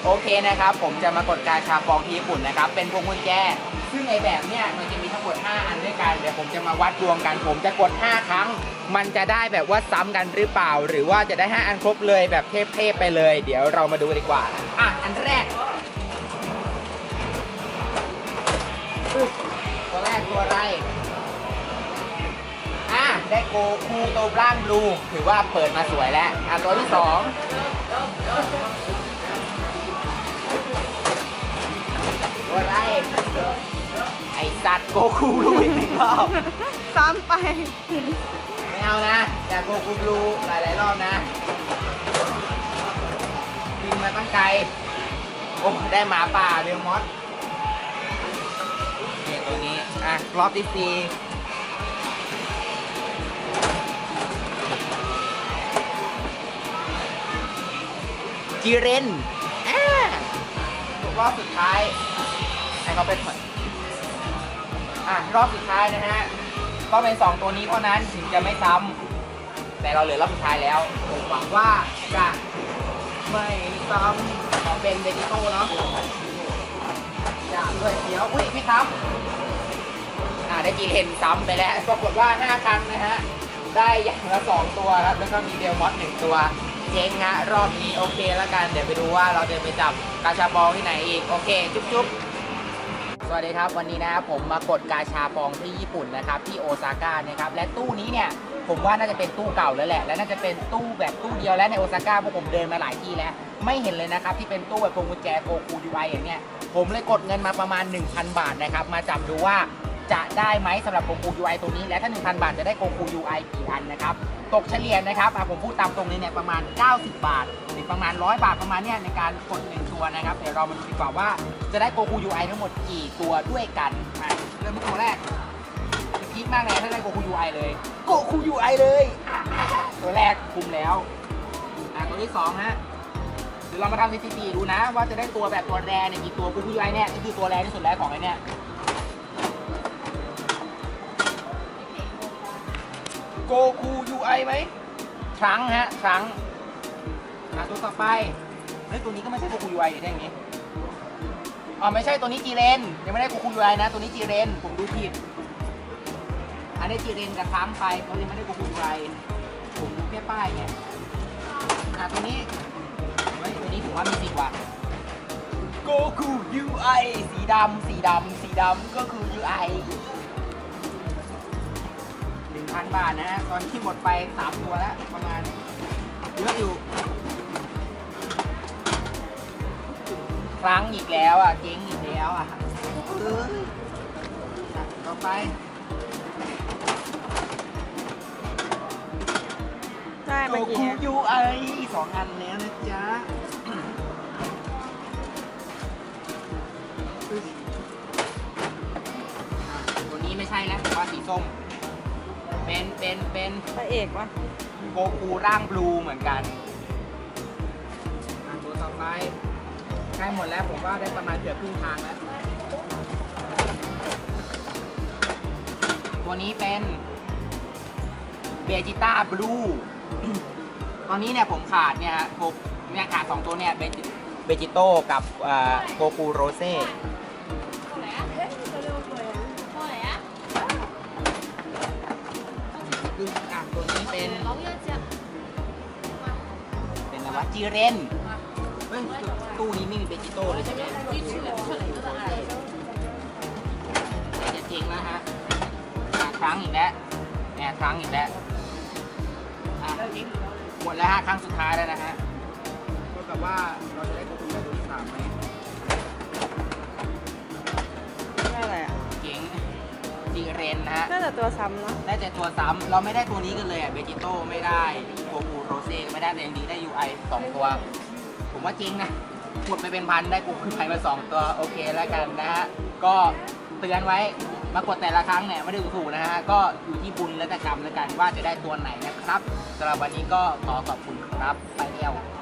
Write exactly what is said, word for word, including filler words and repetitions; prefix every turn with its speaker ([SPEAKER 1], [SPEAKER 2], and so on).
[SPEAKER 1] โอเคนะครับผมจะมากดกาชาปองที่ญี่ปุ่นนะครับเป็นพวงกุญแจซึ่งในแบบเนี้ยมันจะมีทั้งหมดห้าอันด้วยกันเดี๋ยวผมจะมาวัดดวงกันผมจะกดห้าครั้งมันจะได้แบบว่าซ้ำกันหรือเปล่าหรือว่าจะได้ห้าอันครบเลยแบบเทพๆไปเลยเดี๋ยวเรามาดูดีกว่าอ่ะอันแรกตัวแรกตัวอะไรอ่ะได้โกคูโตบล้านบลูถือว่าเปิดมาสวยแล้วอ่ะตัวที่สองตัวอะไรไอสัตว์โกคูบลูอีกหนึ่งรอบ
[SPEAKER 2] ซ้ำไป
[SPEAKER 1] ไม่เอานะแต่โกคูบลูหลายหลายรอบนะบินมาตั้งไกลโอ้ได้หมาป่าเรียวมอสเนี่ยตัวนี้อ่ะรอบที่สี่จีเรนอ่ารอบสุดท้ายให้เขาเป็นอ่ะรอบสุดท้ายนะฮะก็เป็นสองตัวนี้เท่านั้นถึงจะไม่ซ้ำแต่เราเหลือรอบสุดท้ายแล้วผมหวังว่าจะไม่ซ้ำขอเป็นเบจิโต้เนาะอย่าด้วยเดี๋ยวอุ้ยพี่ซ้ำอ่าได้จีเรนซ้ำไปแล้วปรากฏว่าห้าครั้งนะฮะได้อย่างละสองตัวครับแล้วก็มีเดลมอสหนึ่งตัวเจ๊งฮะรอบนี้โอเคแล้วกันเดี๋ยวไปดูว่าเราจะไปจับกาชาปองที่ไหนอีกโอเคจุ๊บจุ๊บสวัสดีครับวันนี้นะครับผมมากดกาชาปองที่ญี่ปุ่นนะครับที่โอซาก้านะครับและตู้นี้เนี่ยผมว่าน่าจะเป็นตู้เก่าแล้วแหละและน่าจะเป็นตู้แบบตู้เดียวและในโอซาก้าพวกผมเดินมาหลายที่แล้วไม่เห็นเลยนะครับที่เป็นตู้แบบพวงกุญแจโกคูยูไออย่างเนี้ยผมเลยกดเงินมาประมาณ หนึ่งพัน บาทนะครับมาจับดูว่าจะได้ไหมสำหรับโกคูยูไอตัวนี้และถ้า หนึ่งพัน บาทจะได้โกคูยูไอกี่อันนะครับตกเฉลี่ยนะครับผมพูดตามตรงนี้เนี่ยประมาณเก้าสิบบาทหรือประมาณหนึ่งร้อยบาทประมาณเนี้ยในการกดหนึ่งตัวนะครับเดี๋ยวเรามาดูดีกว่าว่าจะได้โกคูยูไอทั้งหมดกี่ตัวด้วยกันมาเริ่มที่ตัวแรกจะพีคมากเลยถ้าได้โกคูยูไอเลยโกคูยูไอเลยตัวแรกคุมแล้วอ่ะตัวที่สองฮะเดี๋ยวเรามาทำสถิติดูนะว่าจะได้ตัวแบบตัวแรเนี่ยกี่ตัวโกคูยูไอเนี่ยนี่คือตัวแรที่สุดแล้วของไอ้เนี่ยโกคูยูไอไหมครั้งฮะครั้งอ่ะตัวต่อไปเฮ้ยตัวนี้ก็ไม่ใช่โกคูยูไอได้อย่างนี้อ๋อไม่ใช่ตัวนี้จีเรนยังไม่ได้โกคูยูไอนะตัวนี้จีเรนผมดูผิดอันนี้จีเรนกับครั้งไปตัวนี้ไม่ได้โกคูยูไอผมดูแค่ป้ายไงอ่ะตัวนี้เฮ้ยตัวนี้ผมว่ามีสิกว่าโกคูยูไอสีดำสีดำสีดำก็คือยูไอหนึ่งพัน บาทนะฮะตอนที่หมดไปสามตัวแล้วประมาณเยอะอยู่ครั้งอีกแล้วอ่ะเจ๊งอีกแล้วอ่ะเออต่อไป
[SPEAKER 2] ได้เมื่อกี้
[SPEAKER 1] โกคูยูไอสองอันแล้วนะจ๊ะตัวนี้ไม่ใช่แล้วผมว่าสีส้มเป็นเป็นเป็น
[SPEAKER 2] พระเอกวะ
[SPEAKER 1] โกคูร่างบลูเหมือนกันตัวต่อไปใกล้หมดแล้วผมว่าได้ประมาณเกือบครึ่งทางแล้วตัวนี้เป็นเบจิต้าบลูตอนนี้เนี่ยผมขาดเนี่ยโกเนี่ยขาดสองตัวเนี่ยเบจิโต้กับโกคูโรเซ่คืออ่ะตัวนี้เป็นเป็นอะไรวะจีเรนเฮ้ยตู้นี้ไม่มีเบจิโต้เลยใช่ไหมจะจริงแล้วฮะครั้งอีกแล้วแอบครั้งอีกแล้วอ่ะหมดแล้วฮะครั้งสุดท้ายแล้วนะฮะก็แบบว่าเราจะได้โกคูตัวที่สามไหม
[SPEAKER 2] ได้อะไรอ่ะ
[SPEAKER 1] เจ๋งจีเรนนะฮะ
[SPEAKER 2] น่าจะตัวซ้ำเนาะ
[SPEAKER 1] ได้แต่ตัวซ้ำเราไม่ได้ตัวนี้กันเลยอ่ะเบจิโต้ไม่ได้โกคูโรเซ่ไม่ได้แต่อย่างนี้ได้ ยู ไอ สองตัวผมว่าจริงนะหมดไปเป็นพันได้โกคูไทยมาสองตัวโอเคแล้วกันนะฮะก็เตือนไว้มากดแต่ละครั้งเนี่ยไม่ได้ถูกนะฮะก็อยู่ที่บุญและกรรมแล้วกันว่าจะได้ตัวไหนนะครับสำหรับวันนี้ก็ขอขอบคุณครับไปแล้ว